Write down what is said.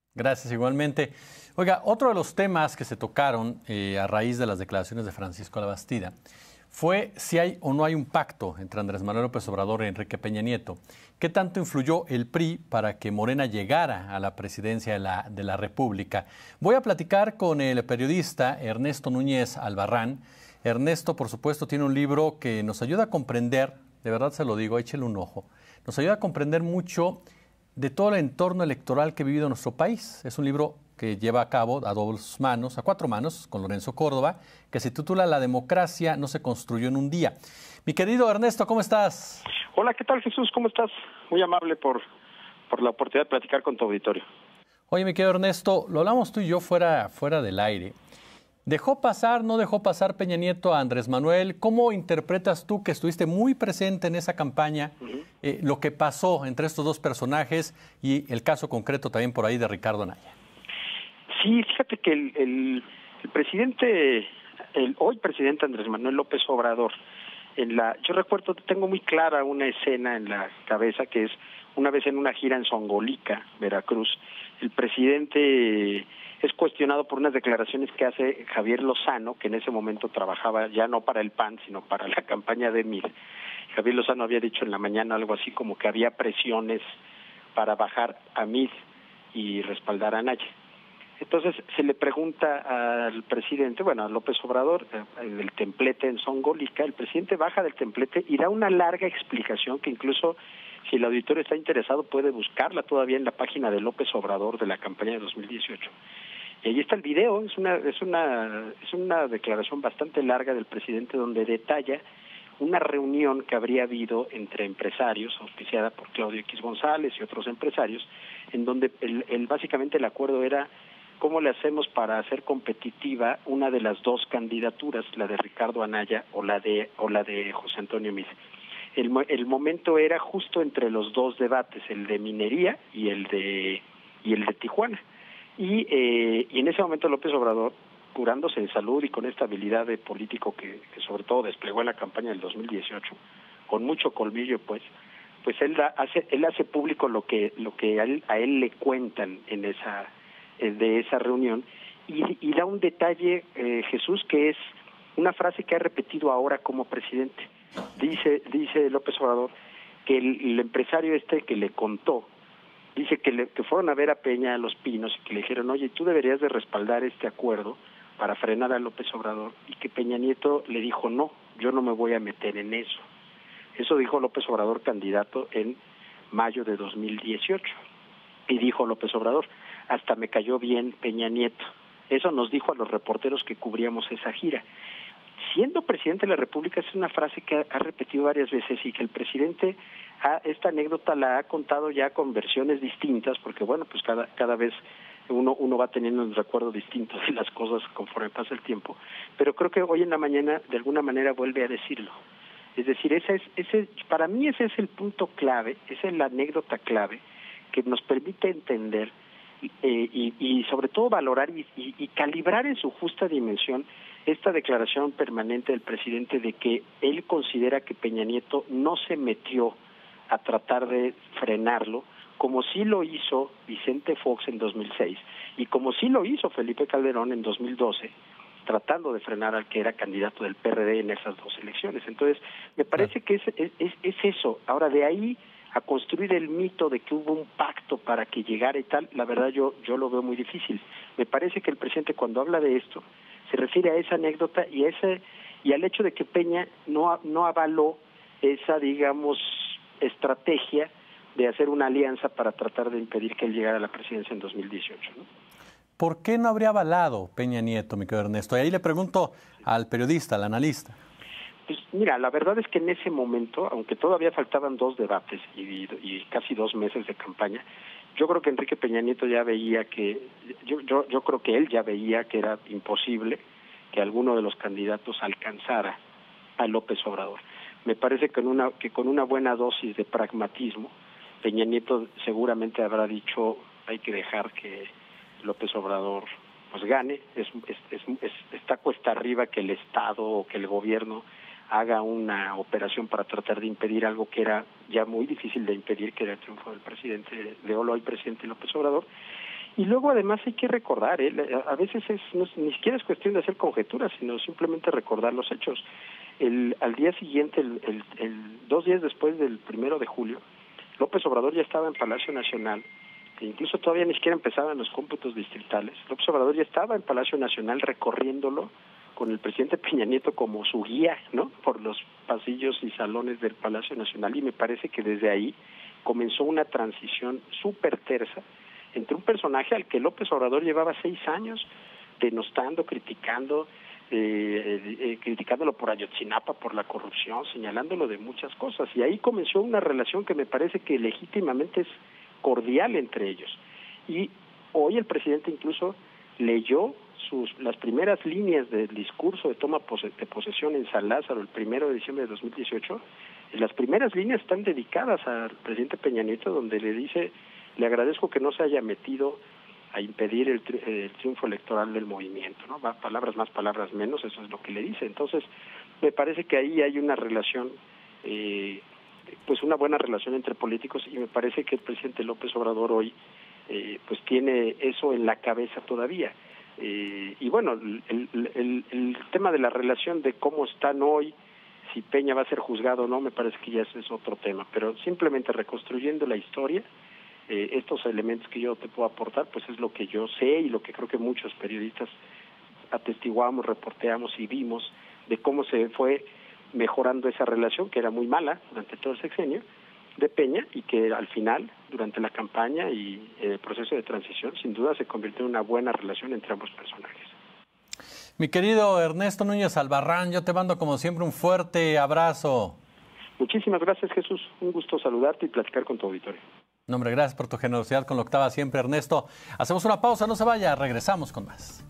Gracias, igualmente. Oiga, otro de los temas que se tocaron a raíz de las declaraciones de Francisco Labastida fue si hay o no hay un pacto entre Andrés Manuel López Obrador y Enrique Peña Nieto. ¿Qué tanto influyó el PRI para que Morena llegara a la presidencia de la República? Voy a platicar con el periodista Ernesto Núñez Albarrán. Ernesto, por supuesto, tiene un libro que nos ayuda a comprender, de verdad se lo digo, échele un ojo, nos ayuda a comprender mucho de todo el entorno electoral que ha vivido nuestro país. Es un libro que lleva a cabo a dos manos, a cuatro manos, con Lorenzo Córdoba, que se titula La democracia no se construyó en un día. Mi querido Ernesto, ¿cómo estás? Hola, ¿qué tal, Jesús? ¿Cómo estás? Muy amable por la oportunidad de platicar con tu auditorio. Oye, mi querido Ernesto, lo hablamos tú y yo fuera del aire. ¿Dejó pasar, no dejó pasar Peña Nieto a Andrés Manuel? ¿Cómo interpretas tú, que estuviste muy presente en esa campaña, lo que pasó entre estos dos personajes y el caso concreto también por ahí de Ricardo Anaya? Sí, fíjate que el presidente, el hoy presidente Andrés Manuel López Obrador, yo recuerdo, tengo muy clara una escena en la cabeza que es una vez en una gira en Zongolica, Veracruz, el presidente es cuestionado por unas declaraciones que hace Javier Lozano, que en ese momento trabajaba ya no para el PAN, sino para la campaña de MIR. Javier Lozano había dicho en la mañana algo así como que había presiones para bajar a MIR y respaldar a Anaya. Entonces se le pregunta al presidente, bueno, a López Obrador, en el templete en Zongolica, el presidente baja del templete y da una larga explicación que incluso, si el auditorio está interesado, puede buscarla todavía en la página de López Obrador de la campaña de 2018. Y ahí está el video, es una declaración bastante larga del presidente donde detalla una reunión que habría habido entre empresarios, auspiciada por Claudio X González y otros empresarios, en donde básicamente el acuerdo era cómo le hacemos para hacer competitiva una de las dos candidaturas, la de Ricardo Anaya o la de José Antonio Meade. El momento era justo entre los dos debates, el de minería y el de Tijuana. Y en ese momento López Obrador, curándose de salud y con esta habilidad de político que sobre todo desplegó en la campaña del 2018, con mucho colmillo, pues él hace público lo que a él le cuentan de esa reunión y da un detalle, Jesús, que es una frase que ha repetido ahora como presidente. Dice López Obrador que el empresario que le contó, dice que fueron a ver a Peña a Los Pinos y que le dijeron, oye, tú deberías de respaldar este acuerdo para frenar a López Obrador, y que Peña Nieto le dijo, no, yo no me voy a meter en eso. Eso dijo López Obrador, candidato en mayo de 2018. Y dijo López Obrador, hasta me cayó bien Peña Nieto. Eso nos dijo a los reporteros que cubríamos esa gira. Siendo presidente de la República, es una frase que ha repetido varias veces y que el presidente, esta anécdota la ha contado ya con versiones distintas, porque bueno, pues cada vez uno va teniendo un recuerdo distinto de las cosas conforme pasa el tiempo, pero creo que hoy en la mañana de alguna manera vuelve a decirlo. Es decir, para mí ese es el punto clave, esa es la anécdota clave que nos permite entender y sobre todo valorar y calibrar en su justa dimensión esta declaración permanente del presidente de que él considera que Peña Nieto no se metió a tratar de frenarlo, como sí lo hizo Vicente Fox en 2006 y como sí lo hizo Felipe Calderón en 2012, tratando de frenar al que era candidato del PRD en esas dos elecciones. Entonces, me parece que es eso. Ahora, de ahí a construir el mito de que hubo un pacto para que llegara y tal, la verdad yo lo veo muy difícil. Me parece que el presidente, cuando habla de esto, se refiere a esa anécdota y al hecho de que Peña no avaló esa, digamos, estrategia de hacer una alianza para tratar de impedir que él llegara a la presidencia en 2018, ¿no? ¿Por qué no habría avalado Peña Nieto, mi querido Ernesto? Y ahí le pregunto al periodista, al analista. Pues mira, la verdad es que en ese momento, aunque todavía faltaban dos debates y casi 2 meses de campaña, yo creo que Enrique Peña Nieto ya veía yo creo que él ya veía que era imposible que alguno de los candidatos alcanzara a López Obrador. Me parece que con una buena dosis de pragmatismo, Peña Nieto seguramente habrá dicho, hay que dejar que López Obrador pues gane, está cuesta arriba que el Estado o que el gobierno haga una operación para tratar de impedir algo que era ya muy difícil de impedir, que era el triunfo del presidente de hoy presidente López Obrador, Y luego además hay que recordar, a veces ni siquiera es cuestión de hacer conjeturas, sino simplemente recordar los hechos. Al día siguiente, 2 días después del 1 de julio, López Obrador ya estaba en Palacio Nacional, e incluso todavía ni siquiera empezaban los cómputos distritales. López Obrador ya estaba en Palacio Nacional recorriéndolo con el presidente Peña Nieto como su guía, ¿no?, por los pasillos y salones del Palacio Nacional, y me parece que desde ahí comenzó una transición súper tersa entre un personaje al que López Obrador llevaba 6 años denostando, criticando, criticándolo por Ayotzinapa, por la corrupción, señalándolo de muchas cosas, y ahí comenzó una relación que me parece que legítimamente es cordial entre ellos. Y hoy el presidente incluso leyó las primeras líneas del discurso de toma de posesión en San Lázaro el 1 de diciembre de 2018. Las primeras líneas están dedicadas al presidente Peña Nieto, donde le dice: le agradezco que no se haya metido a impedir el triunfo electoral del movimiento, ¿no? Va palabras más, palabras menos, eso es lo que le dice. Entonces, me parece que ahí hay una relación, pues una buena relación entre políticos, y me parece que el presidente López Obrador hoy, pues tiene eso en la cabeza todavía. Y bueno, el tema de la relación de cómo están hoy, si Peña va a ser juzgado o no, me parece que ya ese es otro tema, pero simplemente reconstruyendo la historia, estos elementos que yo te puedo aportar, pues es lo que yo sé y lo que creo que muchos periodistas atestiguamos, reporteamos y vimos de cómo se fue mejorando esa relación, que era muy mala durante todo el sexenio de Peña, y que al final, durante la campaña y el proceso de transición, sin duda se convirtió en una buena relación entre ambos personajes. Mi querido Ernesto Núñez Albarrán, yo te mando como siempre un fuerte abrazo. Muchísimas gracias, Jesús. Un gusto saludarte y platicar con tu auditorio. No, hombre, gracias por tu generosidad con la octava siempre, Ernesto. Hacemos una pausa, no se vaya, regresamos con más.